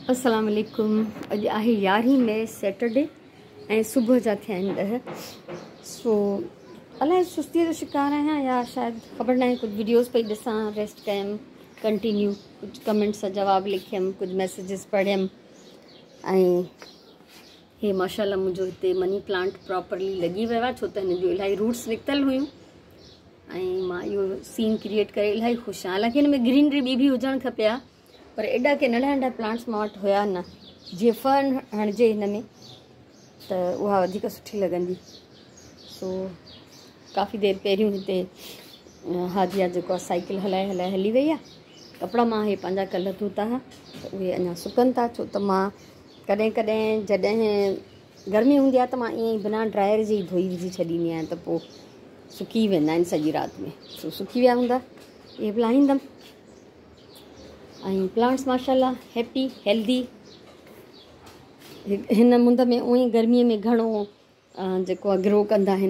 अस्सलाम वालेकुम। अॼु आहे 11 मई सैटरडे ऐं सुबुह जा थिया आहिनि 10। सो अलाए सुस्तीअ जो शिकार आहियां या शायदि ख़बर न आहे। कुझु वीडियोस पई ॾिसां, रेस्ट कयमि कंटिन्यू, कुझु कमेंट्स जा जवाब लिखियमि, कुझु मैसेजिस पढ़ियमि। ऐं हे माशाल्लाह मुंहिंजो हिते मनी प्लांट प्रॉपरली लॻी वियो आहे, छो त हिन जो इलाही रूट्स निकितल हुयूं ऐं मां इहो सीन क्रिएट करे इलाही ख़ुशि आहियां। हालांकि हिन में ग्रीनरी ॿी बि हुजणु खपे हा, पर एॾा के नंढा नंढा प्लांट्स मां वटि हुया न। जीअं फर्न हणिजे हिन में त उहा वधीक सुठी लॻंदी। सो काफ़ी देरि पहिरियों हिते हाजिया जेको आहे साइकिल हलाए हलाए हली वई आहे। कपिड़ा मां हे पंहिंजा कल्ह धोता हुआ त उहे अञा सुकनि था, छो त मां कॾहिं कॾहिं जॾहिं गर्मी हूंदी आहे त मां ईअं ई बिना ड्रायर जे ई धोई विझी छॾींदी आहियां, त पोइ सुकी वेंदा आहिनि सॼी राति में। सो सुकी विया हूंदा, इहे बि लाहींदमि। ऐं प्लांट्स माशाल्लाह हैप्पी हेल्दी। हिन मुंद में उअं ई गर्मीअ में घणो जेको आहे ग्रो कंदा आहिनि।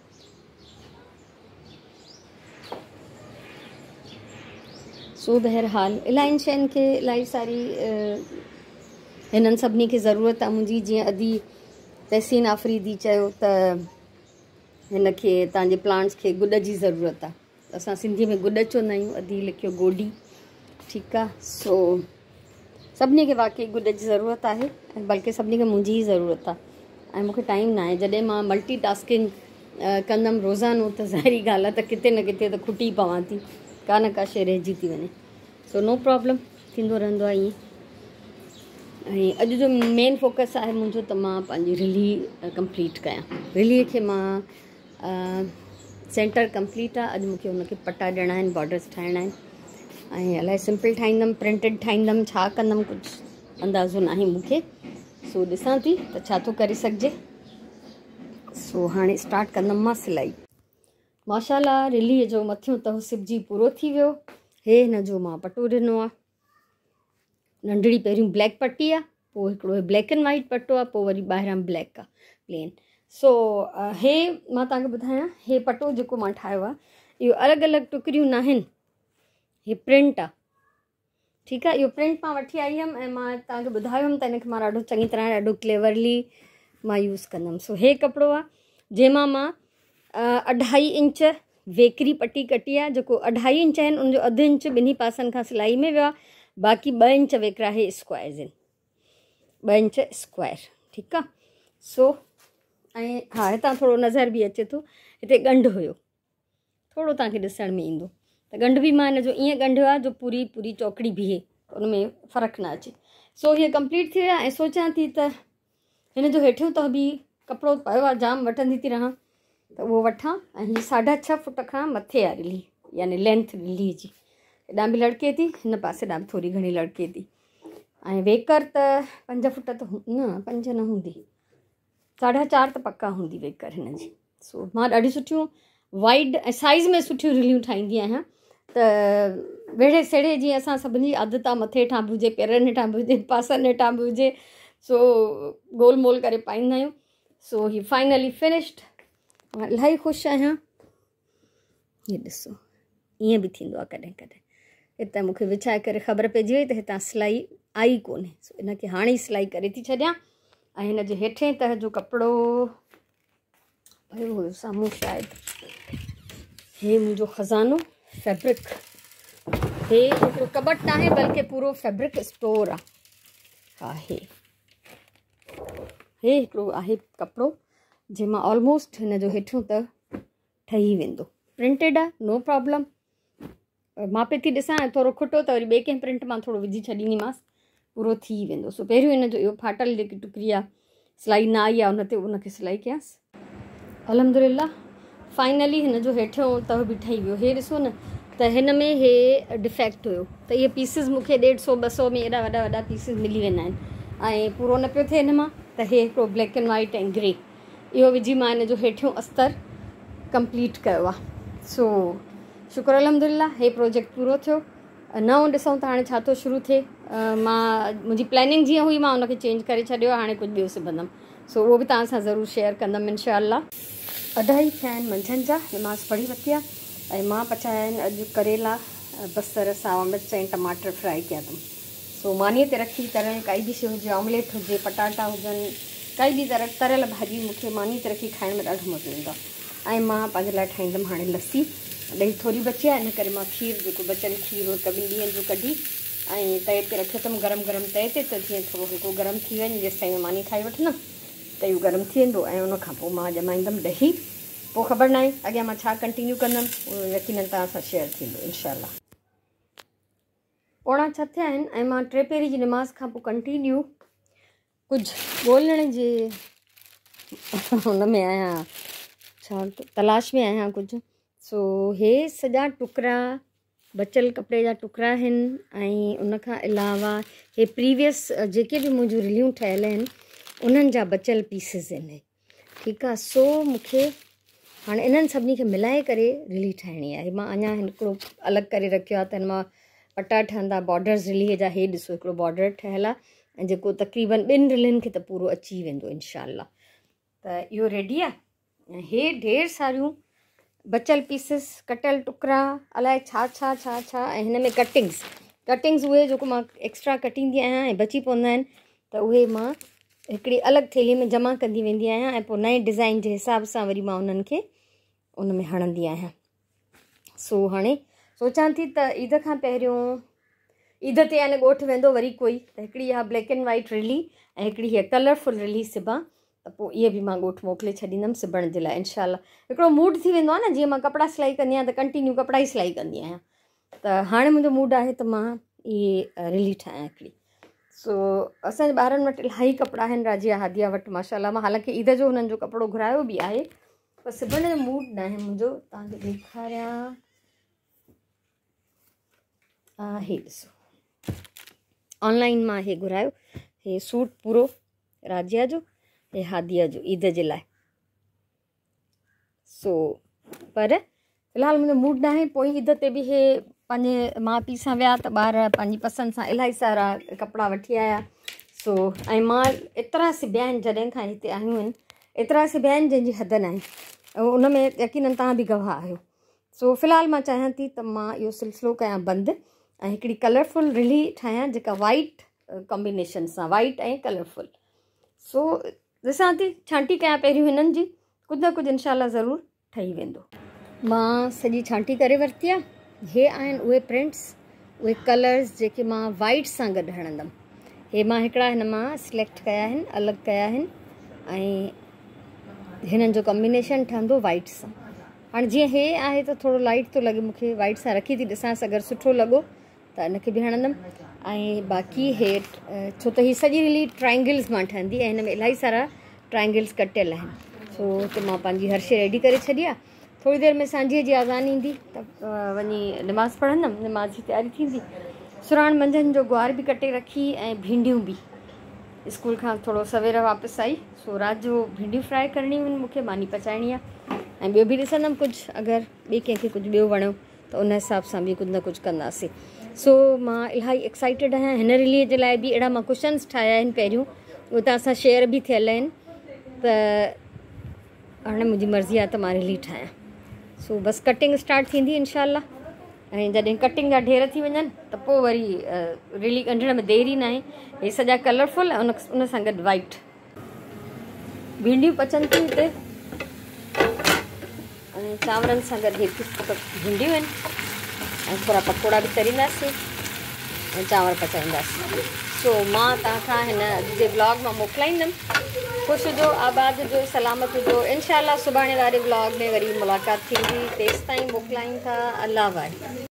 सो बहरहाल इलाही शयुनि खे इलाही सारी हिननि सभिनी खे ज़रूरत आहे मुंहिंजी। जीअं अदी तहसीन आफ़रीदी चयो त हिन खे तव्हांजे प्लांट्स खे गुॾ जी ज़रूरत आहे। असां सिंधीअ में गुॾ चवंदा आहियूं, अदी लिखियो गोडी। ठीकु आहे। सो सभिनी खे वाकई गुॾ जी ज़रूरत आहे, ऐं बल्कि सभिनी खे मुंहिंजी ई ज़रूरत आहे। ऐं मूंखे टाइम न आहे। जॾहिं मां मल्टी टास्किंग कंदमि रोज़ानो त ज़ाहिरी ॻाल्हि आहे त किथे न किथे त खुटी पवां थी, का न का शइ रहिजी थी वञे। सो नो प्रॉब्लम, थींदो रहंदो आहे ईअं। ऐं अॼु जो मेन फोकस आहे मुंहिंजो त मां पंहिंजी रिली कंप्लीट कयां। रिलीअ खे मां सेंटर कंप्लीट आहे। अॼु मूंखे हुनखे पटा ॾियणा आहिनि, बॉर्डर्स ठाहिणा आहिनि। ऐं इलाही सिंपल ठाहींदमि, प्रिंटेड ठाहींदमि, छा कंदमि कुझु अंदाज़ो न आहे मूंखे। सो ॾिसां थी त छा थो करे सघिजे। सो हाणे स्टार्ट कंदमि मां सिलाई। माशाल्लाह रिलीअ जो मथियों तह सिबजी पूरो थी वियो। हे हिन जो मां पटो ॾिनो आहे। नंढड़ी पहिरियों ब्लैक पटी आहे, पोइ हिकिड़ो ब्लैक एंड वाइट पटो आहे, पोइ वरी ॿाहिरां ब्लैक आहे प्लेन। सो हे मां तव्हांखे ॿुधायां, हे पटो जेको मां ठाहियो आहे इहो अलॻि अलॻि टुकड़ियूं न आहिनि, हे प्रिंट आहे। ठीकु आहे। इहो प्रिंट मां वठी आई हुयमि ऐं मां तव्हांखे ॿुधायो हुयमि त हिनखे मां ॾाढो चङी तरह ॾाढो क्लेवरली मां यूज़ कंदमि। सो हे कपिड़ो आहे जंहिंमां मां 2.5 इंच वेकरी पटी कटी आहे। जेको 2.5 इंच आहिनि उनजो अधु इंच ॿिन्ही पासनि खां सिलाई में वियो आहे, बाक़ी 2 इंच वेकरा हे स्क्वायर्स आहिनि, 2 इंच स्क्वायर। ठीकु आहे। सो ऐं हा, हितां थोरो नज़र बि अचे थो, हिते ॻंढु हुयो, थोरो तव्हांखे ॾिसण में ईंदो त ॻंढु बि मां हिन जो ईअं ॻंढियो आहे जो पूरी पूरी चौकड़ी बीहे, उन में फ़र्क़ु न अचे। सो हीअ कंप्लीट थी वियो आहे। ऐं सोचां थी त हिन जो हेठियों त बि कपिड़ो पियो आहे, जाम वठंदी थी रहां त उहो वठां। ऐं हीअ 6.5 फुट खां मथे आहे रिली, यानी लेंथ रिली जी। हेॾां बि लड़के थी, हिन पासे ॾांहुं बि थोरी घणी लड़के थी। ऐं वेकर त 5 फुट त न, 5 न हूंदी, 4.5 त पक्का हूंदी वेकर हिन जी। सो मां ॾाढी सुठियूं वाइड ऐं साइज़ में सुठियूं रिलियूं ठाहींदी आहियां। त वेड़े सेड़े जीअं असां सभिनी जी आदत आहे, मथे हेठां बि हुजे, पेरनि हेठां बि हुजे, पासनि हेठां बि हुजे, सो गोल मोल करे पाईंदा आहियूं। सो हीअ फाइनली फिनिश्ड। मां इलाही ख़ुशि आहियां। हीअ ॾिसो, ईअं बि थींदो आहे कॾहिं कॾहिं। हितां मूंखे विछाए करे ख़बर पइजी वई त हितां सिलाई आई कोन्हे। सो इनखे हाणे ई सिलाई करे थी छॾियां। ऐं हिन जे हेठे तह जो कपिड़ो पियो हुयो साम्हूं शायदि, हे मुंहिंजो ख़ज़ानो फैब्रिक। हे हिकिड़ो कबट न आहे, बल्कि पूरो फैब्रिक स्टोर आहे। हा, हे हिकिड़ो आहे कपिड़ो जंहिंमां ऑलमोस्ट हिन जो हेठियों त ठही वेंदो। प्रिंटेड आहे, नो प्रॉब्लम। मां पई थी ॾिसां थोरो खुटो त वरी ॿिए कंहिं प्रिंट मां थोरो विझी छॾींदीमांसि, पूरो थी वेंदो। सो पहिरियों हिन जो इहो फाटल जेकी टुकड़ी आहे, सिलाई न आई आहे, उनखे सिलाई कयांसि। अल्हम्दुलिल्लाह फाइनली हिन जो हेठियों तह बि ठही वियो। हे ॾिसो न त हिन में हे डिफेक्ट हुयो त इहे पीसिस मूंखे 150-200 में एॾा वॾा वॾा पीसिस मिली वेंदा आहिनि ऐं पूरो न पियो थिए हिन मां। त हे हिकिड़ो ब्लैक एंड वाइट ऐं ग्रे इहो विझी मां हिन जो हेठियों अस्तर कंप्लीट कयो आहे। सो शुक्र अल्हम्दुलिल्लाह, हे प्रोजेक्ट पूरो थियो। नओं ॾिसूं त हाणे छा थो शुरू थिए। मुंहिंजी प्लैनिंग जीअं हुई मां उनखे चेंज करे छॾियो, हाणे कुझु ॿियो सिबंदमि। सो उहो बि तव्हां सां ज़रूरु शेयर कंदमि इंशाअल्लाह। 2:30 थिया आहिनि मंझंदि जा, नमाज़ पढ़ी वरिती आहे ऐं मां पचाया आहिनि अॼु करेला, बसर, सावा मिर्च ऐं टमाटर फ्राई कया अथमि। सो मानीअ ते रखी तरियल काई बि शइ हुजे, ऑमलेट हुजे, पटाटा हुजनि, काई बि तरियल भाॼी मूंखे मानीअ ते रखी खाइण में ॾाढो मज़ो ईंदो आहे। ऐं मां पंहिंजे लाइ ठाहींदमि हाणे लस्सी। ॾही थोरी बची आहे, इन करे मां खीर जेको बचियल खीर हुओ 1-2 ॾींहंनि जो कढी ऐं तए ते रखियो अथमि गरम गरम तए ते, त जीअं थोरो हल्को गरम थी वञे जेसि ताईं मानी खाई वठंदमि त इहो गरम थी वेंदो। ऐं उनखां पोइ मां ॼमाईंदमि ॾही। पोइ ख़बर न आहे अॻियां मां छा कंटिन्यू कंदमि, उहो यकीननि तव्हां सां शेयर थींदो इनशाला। 5:45 थिया आहिनि ऐं मां 3 पहिरीं जी निमाज़ खां पोइ कंटिन्यू कुझु ॻोल्हण जे हुन में आहियां, छा तलाश में आहियां कुझु। सो हे सॼा टुकड़ा बचियल कपिड़े जा टुकड़ा आहिनि ऐं उनखां अलावा हे प्रीवियस जेके बि मुंहिंजूं रिलियूं ठहियल आहिनि उन्हनि जा बचियल पीसिस आहिनि। ठीकु आहे। सो मूंखे हाणे इन्हनि सभिनी खे मिलाए करे रिली ठाहिणी आहे। मां अञा हिकिड़ो अलॻि करे रखियो आहे, त हिन मां पटा ठहंदा बॉर्डर्स रिलीअ जा। हे ॾिसो हिकिड़ो बॉर्डर ठहियलु आहे ऐं जेको तक़रीबन 2 रिलियुनि खे त पूरो अची वेंदो इनशाला। त इहो रेडी आहे। ऐं हे ढेर सारियूं बचियल पीसिस, कटियल टुकड़ा, अलाए छा छा छा छा। ऐं हिन में कटिंग्स उहे जेको मां एक्स्ट्रा कटींदी आहियां ऐं बची पवंदा आहिनि त उहे मां हिकिड़ी अलॻि थैली में जमा कंदी वेंदी आहियां ऐं पोइ नए डिज़ाइन जे हिसाब सां वरी मां उन्हनि खे उन में हणंदी आहियां। सो हाणे सोचां थी त ईद खां पहिरियों, ईद ते यानी ॻोठु वेंदो वरी कोई, त हिकिड़ी इहा ब्लैक एंड वाइट रिली ऐं हिकिड़ी हीअ कलरफुल रिली सिबां, त पोइ इहे बि मां ॻोठु मोकिले छॾींदमि सिबण जे लाइ इनशाला। हिकिड़ो मूड थी वेंदो आहे न, जीअं मां कपिड़ा सिलाई कंदी आहियां त कंटिन्यू कपिड़ा ई सिलाई कंदी आहियां। त हाणे मुंहिंजो मूड आहे त मां इहे रिली ठाहियां हिकिड़ी। सो असांजे ॿारनि वटि इलाही कपिड़ा आहिनि, राजिया हादिया वटि माशाल्लाह। मां हालांकि ईद जो हुननि जो कपिड़ो घुरायो बि आहे, पर सिबण जो मूड न आहे मुंहिंजो। तव्हांखे ॾेखारियां, हे ॾिसो ऑनलाइन मां हे घुरायो, हे सूट पूरो राजिया जो, हे हादिया जो ईद जे लाइ। सो पर फ़िलहालु मुंहिंजो मूड न आहे। पोइ ईद ते बि हे पंहिंजे माउ पीउ सां विया त ॿार पंहिंजी पसंदि सां इलाही सारा कपिड़ा वठी आया। सो ऐं मां एतिरा सिबिया आहिनि जॾहिं खां हिते आहियूं आहिनि, एतिरा सिबिया आहिनि जंहिंजी हद न आहे। ऐं उन में यकीननि तव्हां बि गवाह आहियो। सो फ़िलहालु मां चाहियां थी त मां इहो सिलसिलो कयां बंदि ऐं हिकिड़ी कलरफुल रिली ठाहियां जेका वाइट कॉम्बिनेशन सां, वाइट ऐं कलरफुल। सो ॾिसां थी, छांटी कयां पहिरियों हिननि जी, कुझु न कुझु इनशाला ज़रूरु ठही वेंदो। मां सॼी छांटी करे वरिती आहे। हे आहिनि उहे प्रिंट्स, उहे कलर्स जेके मां वाइट सां गॾु हणंदमि। हे मां हिकिड़ा हिन मां सिलेक्ट कया आहिनि, अलॻि कया आहिनि ऐं हिननि जो कॉम्बिनेशन ठहंदो वाइट सां। हाणे जीअं हे आहे त थोरो लाइट थो लॻे मूंखे, वाइट सां रखी थी ॾिसांसि, अगरि सुठो लॻो त इनखे बि हणंदमि। ऐं बाक़ी हे छो त हीअ सॼी रिली ट्रायंगल्स मां ठहंदी ऐं हिन में इलाही सारा ट्रायंगल्स कटियल आहिनि। सो त मां पंहिंजी हर शइ रेडी करे छॾी आहे। थोरी देरि में सांझीअ जी अज़ान ईंदी त वञी निमाज़ पढ़ंदमि, निमाज़ जी तयारी थींदी। सुराण मंझंदि जो गुआर बि कटे रखी ऐं भिंडियूं बि, स्कूल खां थोरो सवेर वापसि आई। सो राति जो भिंडियूं फ्राए करणी आहिनि मूंखे, मानी पचाइणी आहे ऐं ॿियो बि ॾिसंदमि कुझु, अगरि ॿिए कंहिंखे कुझु ॿियो वणियो त उन हिसाब सां बि कुझु न कुझु कंदासीं। सो मां इलाही एक्साइटेड आहियां हिन रिलीअ जे लाइ बि। अहिड़ा मां कुशन्स ठाहिया आहिनि पहिरियों, उहे तव्हां सां शेयर बि थियल आहिनि। त हाणे मुंहिंजी मर्ज़ी आहे त मां रिली ठाहियां। सो बसि कटिंग स्टार्ट थींदी इनशाला। ऐं जॾहिं कटिंग जा ढेर थी वञनि त पोइ वरी रिली ॻंढण में देरी न आहे। हे सॼा कलरफुल ऐं उन सां गॾु वाइट भिंडियूं पचनि थियूं हिते ऐं चांवरनि सां गॾु हिकु भिंडियूं आहिनि ऐं थोरा पकोड़ा बि तरींदासीं ऐं चांवर पचाईंदासीं। सो मां तव्हांखां हिन अॼु जे ब्लॉग मां मोकिलाईंदमि। ख़ुशि हुजो, आबाद हुजो, सलामत हुजो। इनशाला सुभाणे वारे ब्लॉग में वरी मुलाक़ात थींदी। तेसि ताईं मोकिलायूं था। अल्लाह वाहे।